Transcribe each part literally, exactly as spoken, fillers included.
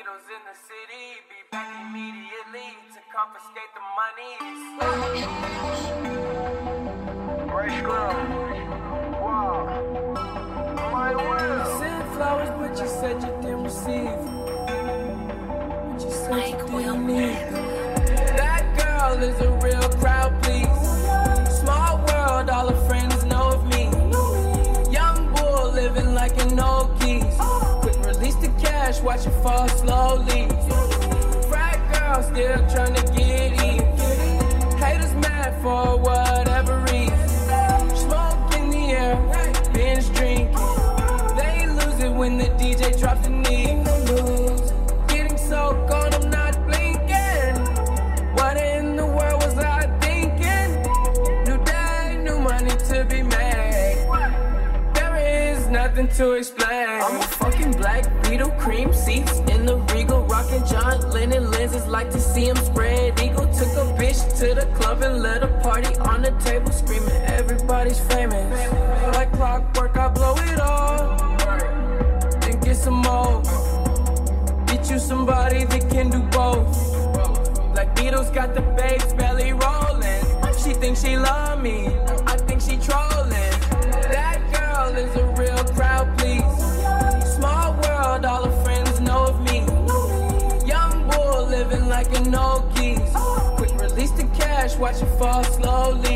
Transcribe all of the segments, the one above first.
Beatles in the city, be back immediately to confiscate the money. Ray Scrum. Wow. My will. You sent flowers, but you said you didn't receive. But you said you didn't need them. That girl is a real crowd, please. Small world, all her friends know of me. Young bull living like an old geese. Quick release the cash, watch it fall slowly. Frat girl still trying to get even. Haters mad for whatever reason. Smoke in the air, binge drinking. They lose it when the D J drops the knee. Getting so gone, I'm not blinking. What in the world was I thinking? New day, new money to be made. There is nothing to explain. I'm a fucking black Beetle, cream seats in the Regal, rockin' John Lennon lenses, like to see him spread eagle. Took a bitch to the club and let a party on the table, screaming everybody's famous. Like clockwork, I blow it all, then get some more. Get you somebody that can do both. Like Beatles got the bass belly rolling. She thinks she love me, I think she trolling. That girl is a real crowd, please. Small world, all her friends know of me. Young bull living like an old geese. Quick release the cash, watch it fall slowly.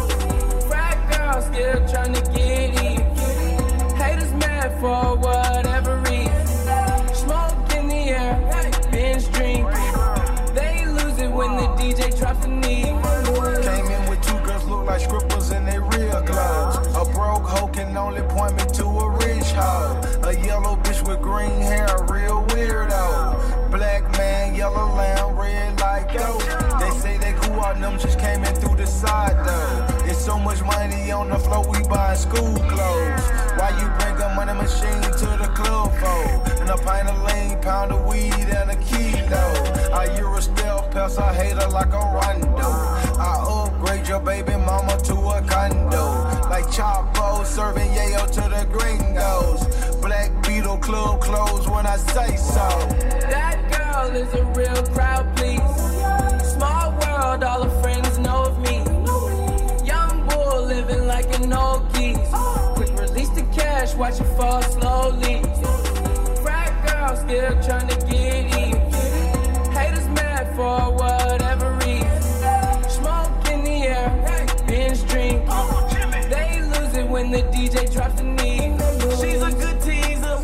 Frat girl still trying to get even. Haters mad for whatever reason. Smoke in the air, binge drinking. They lose it when the D J drops the knee. Came in with two girls look like strippers in their real clothes. A broke hoe can only point me to a rich hoe. A yellow bitch with green hair, a real weirdo. Black man, yellow lamb, red like gold. They say they cool out, them just came in through the side though. It's so much money on the floor, we buying school clothes. Why you bring a money machine to the club for? And a pint of lean, pound of weed, and a kilo. I Euro still pass a hater like a rondo. I upgrade your baby mama to a condo. Like Chapo serving yayo to the gringos. Black Beetle club closed when I say so. That girl is a real crowd, please. Small world, all her friends know of me. Young bull living like an old geese. Quick release the cash, watch it fall slowly. Frat girl still trying to get even. Haters mad for whatever reason. Smoke in the air, binge drinking. They lose it when the D J drops the knee. She's a good teaser,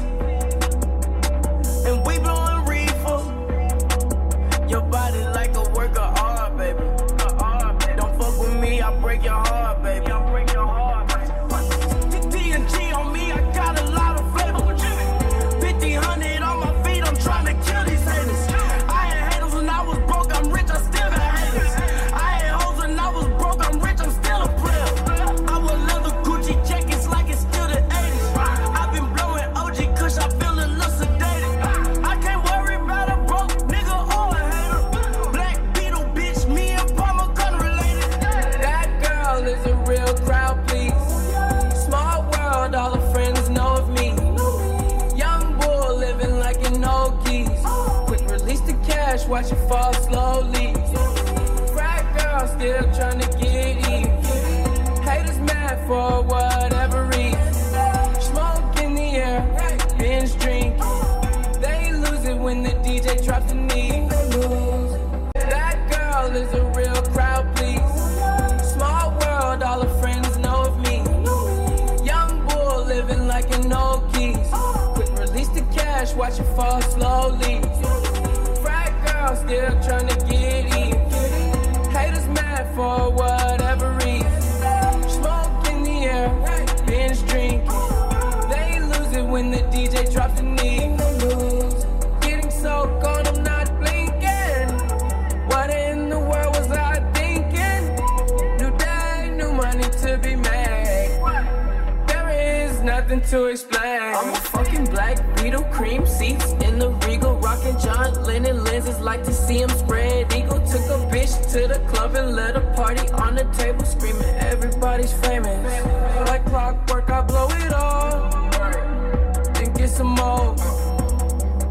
and we blowing reefer. Your body like a work of art, baby. Don't fuck with me, I'll break your heart, baby. I'll break your heart. D and G on me, I got a lot of flavor. fifteen hundred on my feet, I'm trying to kill these haters. I had haters when I was broke, I'm rich, I still got haters. I had hoes when I was broke, I'm rich, I'm still a player. I would love the Gucci jackets like it's still the eighties. I've been blowing O G Kush, I feel a little sedated. I can't worry about a broke nigga or a hater. Black Beetle, bitch, me and Palmer gun related. That girl is a real crowd, please. Small world, all her friends know of me. Young bull living like an old geese. Quick release the cash, watch it fall slowly. Frat girl still trying to get even. Haters mad for whatever reason. Smoke in the air, binge drinking. They lose it when the D J drops the knee. That girl is a real crowd, please. Small world, all her friends know of me. Young bull living like an old geese. Quick release the cash, watch it fall slowly. Frat girl still trying to get even. Haters mad for whatever reason. Smoke in the air, binge drinking. They lose it when the D J drops the knee. Getting so gone, I'm not blinking. What in the world was I thinking? New day, new money to be made. There is nothing to explain. I'm a fucking black Beetle, cream seats in the Regal, rockin' John Lennon lenses, like to see him spread eagle. Took a bitch to the club and let a party on the table, screaming everybody's famous. Like clockwork, I blow it all, then get some more. Get you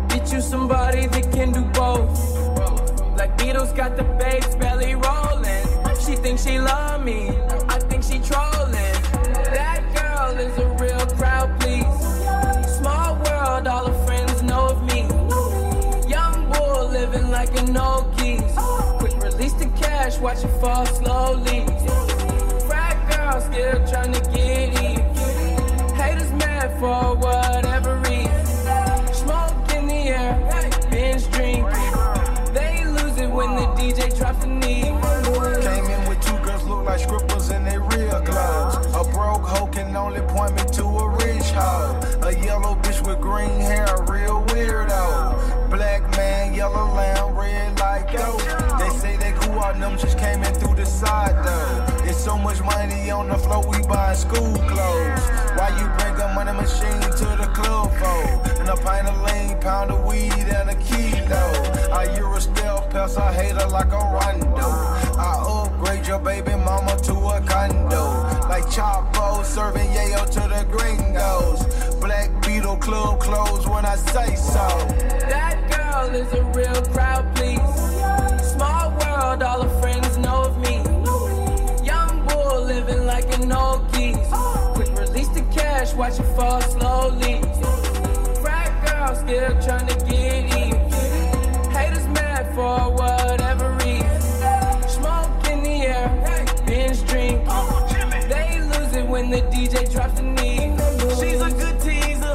somebody that can do both. Like Beatles got the bass belly rolling. She thinks she love me, I think she trolling. That girl is a real crowd, please. Small world, all her friends know of me. Young bull living like an old keys. Quick release the cash, watch it fall slowly. Frat girl still trying to get even. Haters mad for whatever reason. Smoke in the air, binge drink. They lose it when the D J drops the knee. Came in with two girls look like strippers in their real clothes. A broke hoe can only point me to a rich hoe. A yellow bitch with green hair, a real weirdo. Black man, yellow lamb, red like gold. They say they cool out, them just came in through the side though. It's so much money on the floor, we buying school clothes. Why you bring a money machine to the club for? And a pint of lean, pound of weed, and a kilo. I Euro stealth pass, I hate her like a rondo. I upgrade your baby mama to a condo. Like Chapo serving yayo to the gringos. Black Beetle club clothes when I say so. That girl is a real crowd, please. Small world, all her friends know of me. Young bull living like an old keys. Quick release the cash, watch it fall slowly. Frat girl still trying to get even. Haters mad for whatever reason. Smoke in the air, binge drink. They lose it when the D J drops the knee. She's a good teaser,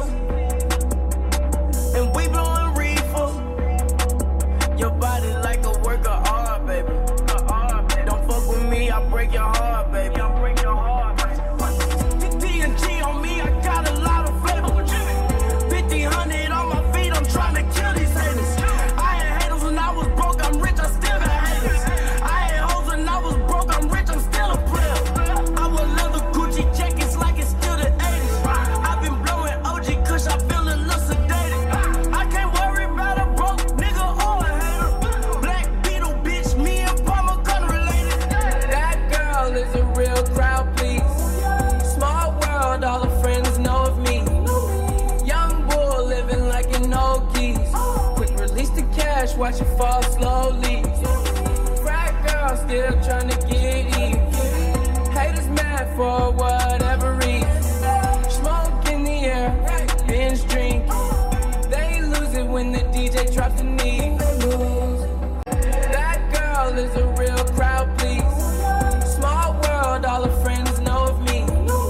and we blowing reefer. Your body like a work of art, baby. Don't fuck with me, I'll break your heart, baby. I'll break your heart, baby. D and G on me, I got a lot of flavor. fifty hundred on my feet, I'm trying to kill these haters. I had haters when I was broke, I'm rich, I still got haters. I had hoes when I was broke, I'm rich, I'm still a player. I wear leather Gucci jackets like it's still the eighties. I've been blowing O G Kush, I feel a little sedated. I can't worry about a broke nigga or a hater. Black Beetle, bitch, me and Palmer gun related. That girl is a real crowd, please. Small world, all her friends know of me. Young bull living like an old keys. Quick release the cash, watch it fall slowly. Frat girl still trying to get even. Haters mad for whatever reason. Smoke in the air, binge drink. They lose it when the D J drops the knee. That girl is a real crowd, please. Small world, all her friends know of me.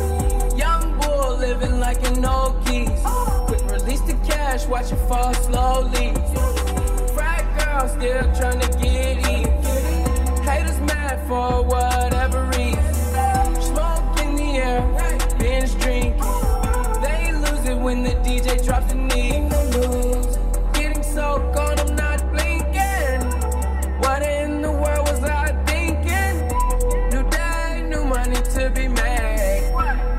Young bull living like an old keys. Quick release the cash, watch it fall slowly. Frat girl still trying to get even. Haters mad for whatever reason. Smoke in the air, binge drink. They lose it when the D J drops the knee. Getting so gone, I'm not blinking. What in the world was I thinking? New day, new money to be made.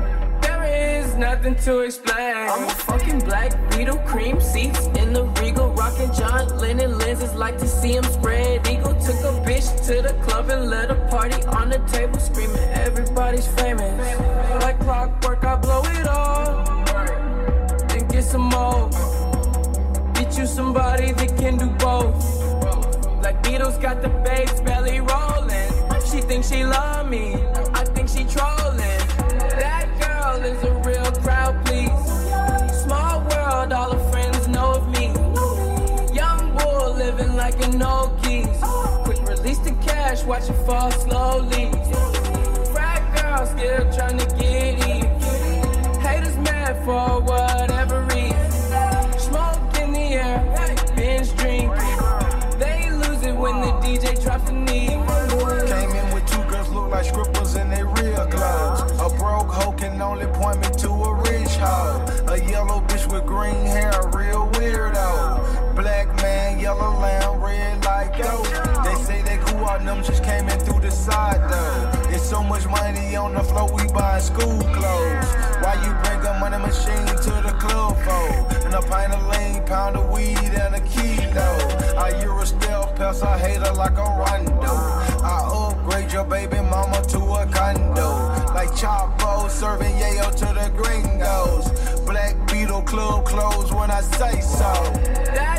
There is nothing to explain. I'm a fucking Black Beetle, cream seats in the Regal, rocking John Lennon lenses, like to see him spread eagle. Took a bitch to the club and let a party on the table, screaming everybody's famous. Like clockwork, I blow it all, then get some more. Get you somebody that can do both. Like Beatles got the bass belly rolling. She thinks she love me, I think she trolling. That girl is a real crowd, please. Small world, all her friends know of me. Young bull living like an old keys. Quick release the cash, watch it fall slowly. Frat girl still trying to get even. Haters mad for whatever reason. Smoke in the air, binge drink. They lose it when the D J drops the knee. Came in with two girls look like strippers in their real clothes. A broke hoe can only point me to a rich hoe. A yellow bitch with green hair, a real weirdo. Black man, yellow lamb, red like gold. They say they cool out, them just came in through the side though. It's so much money on the floor, we buying school clothes. Why you bring a money machine to the club for? And a pint of lean, pound of weed, and a kilo. I Euro stealth pass, I hate her like a rondo. I upgrade your baby mama to a condo. Like Chapo serving yayo to the gringos. Black Beetle club clothes when I say so. That girl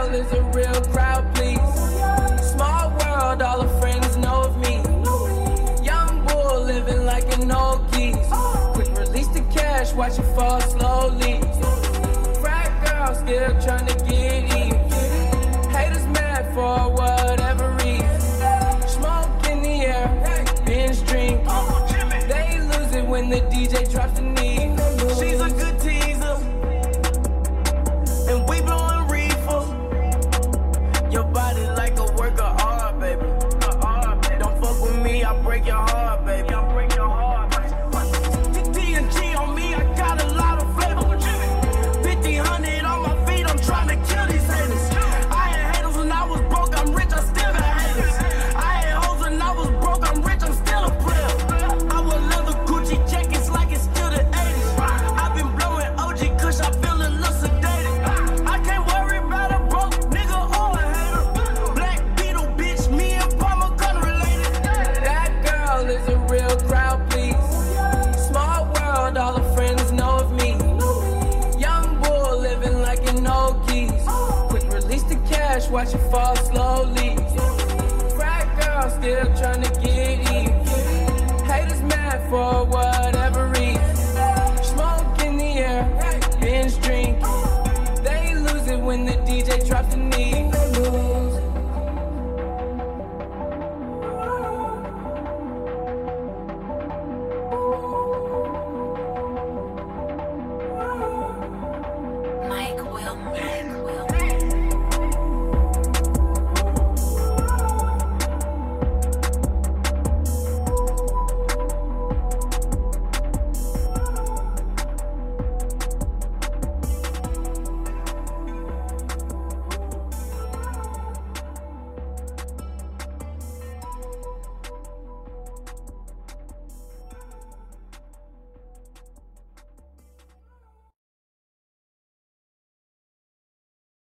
girl is a real crowd, please. Small world, all her friends know of me. Young bull living like an old geese. Quick release the cash, watch it fall slowly. Frat girl still trying to get even. Haters mad for whatever reason. Smoke in the air, binge drink. They lose it when the D J drops the knee. She's a good teaser, and we blowing reefer. Your body like a work of art, baby. Don't fuck with me, I'll break your heart, baby. I'll break your heart, baby. T N G on me, I got a lot of flavor. fifteen hundred on my feet, I'm trying to kill these haters. I had haters when I was broke, I'm rich, I still got haters. I had hoes when I was broke, I'm rich, I'm still a player. I would leather Gucci jackets like it's still the eighties. I've been blowing O G Kush, I feel a little sedated. I can't worry about a broke nigga or a hater. Black Beetle, bitch, me and Palmer gun related. That girl is a real crowd, please. Small world, all her friends know of me. Young bull living like an old geese. Quick release the cash, watch it fall slowly. Frat girl still trying to get even. Haters mad for what?